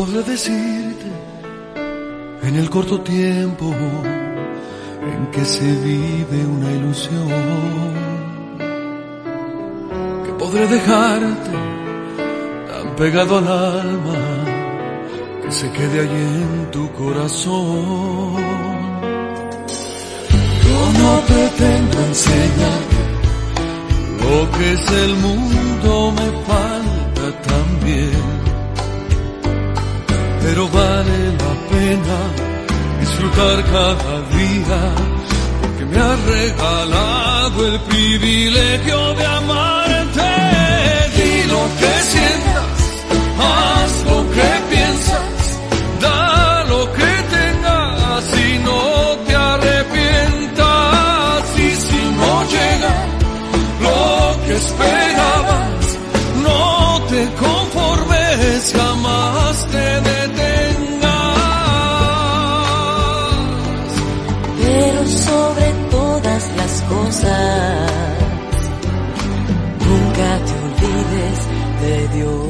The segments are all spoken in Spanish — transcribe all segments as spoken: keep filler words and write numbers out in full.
podré decirte en el corto tiempo en que se vive una ilusión? Que podré dejarte tan pegado al alma que se quede allí en tu corazón. Yo no pretendo enseñar lo que es el mundo, me falta también, pero vale la pena disfrutar cada día, porque me has regalado el privilegio de amarte. Di lo que sientas, haz lo que piensas, da lo que tengas y no te arrepientas. Y si no llega lo que esperabas, no te conformes, jamás te detengas. Pero sobre todas las cosas, nunca te olvides de Dios.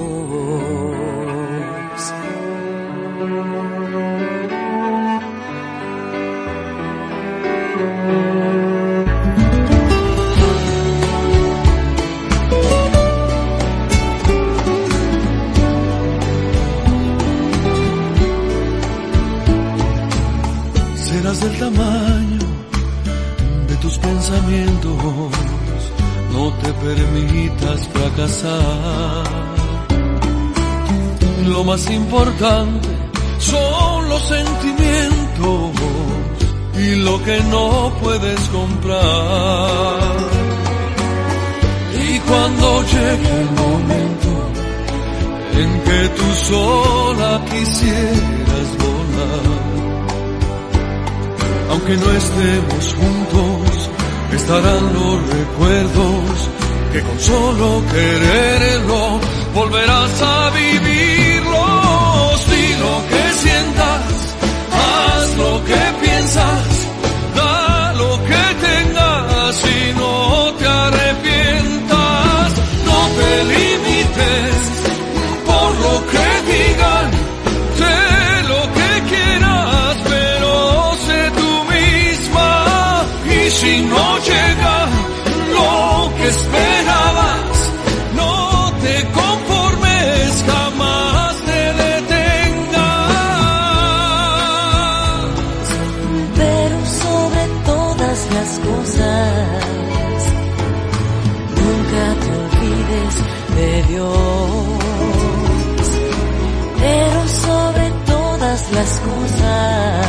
Serás del tamaño de tus pensamientos, no te permitas fracasar. Lo más importante son los sentimientos y lo que no puedes comprar. Y cuando llegue el momento en que tú sola quisieras volar, aunque no estemos juntos, estarán los recuerdos que con solo quererlo volverás a vivirlos. Di lo que sientas, haz lo que piensas, da lo que tengas y no te arrepientas. No te limites por lo que digan, sé lo que quieras, pero sé tú misma. Y si no llega lo que esperabas, no te conformes, jamás te detengas. Pero sobre todas las cosas, nunca te olvides de Dios. Pero sobre todas las cosas,